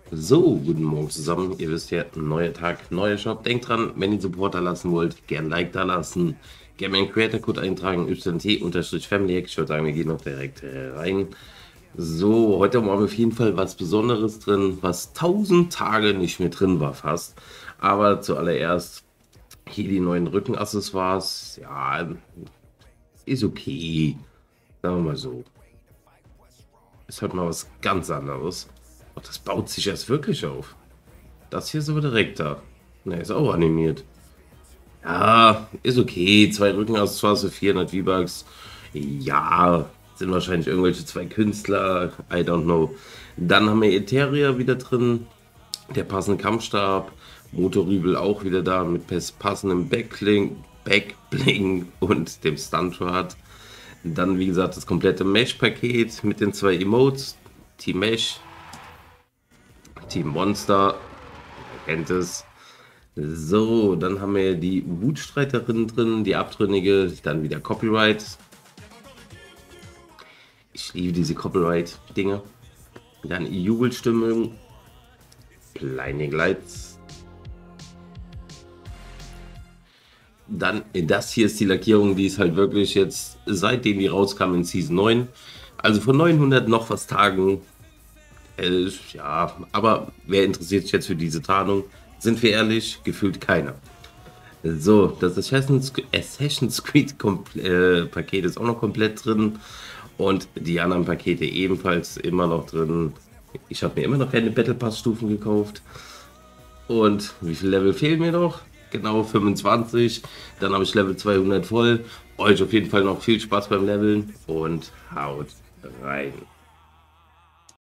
So, guten Morgen zusammen. Ihr wisst ja, neuer Tag, neuer Shop. Denkt dran, wenn ihr Supporter lassen wollt, gern Like da lassen. Gerne meinen Creator-Code eintragen, YT-Family. Ich würde sagen, wir gehen noch direkt rein. So, heute haben wir auf jeden Fall was Besonderes drin, was 1000 Tage nicht mehr drin war fast. Aber zuallererst hier die neuen Rückenaccessoires. Ja, ist okay. Sagen wir mal so. Ist halt mal was ganz anderes. Oh, das baut sich erst wirklich auf. Das hier ist aber direkt da. Ne, ist auch animiert. Ja, ist okay. Zwei Rückenaccessoires für 400 V-Bucks. Ja, sind wahrscheinlich irgendwelche zwei Künstler. I don't know. Dann haben wir Eteria wieder drin. Der passende Kampfstab. Motorrübel auch wieder da mit passendem Backbling und dem Stuntrad. Dann, wie gesagt, das komplette Mesh-Paket mit den zwei Emotes. Team Mesh, Team Monster. Ihr kennt es. So, dann haben wir die Wutstreiterin drin, die Abtrünnige, dann wieder Copyright. Ich liebe diese Copyright-Dinge. Dann Jubelstimmung, Blinding Lights. Dann, das hier ist die Lackierung, die ist halt wirklich jetzt, seitdem die rauskam in Season 9, also von 900 noch was Tagen, ja, aber wer interessiert sich jetzt für diese Tarnung? Sind wir ehrlich, gefühlt keiner. So, das Assassin's Creed Paket ist auch noch komplett drin und die anderen Pakete ebenfalls immer noch drin. Ich habe mir immer noch keine Battle Pass Stufen gekauft. Und wie viel Level fehlen mir noch? Genau 25. Dann habe ich Level 200 voll. Euch auf jeden Fall noch viel Spaß beim Leveln und haut rein.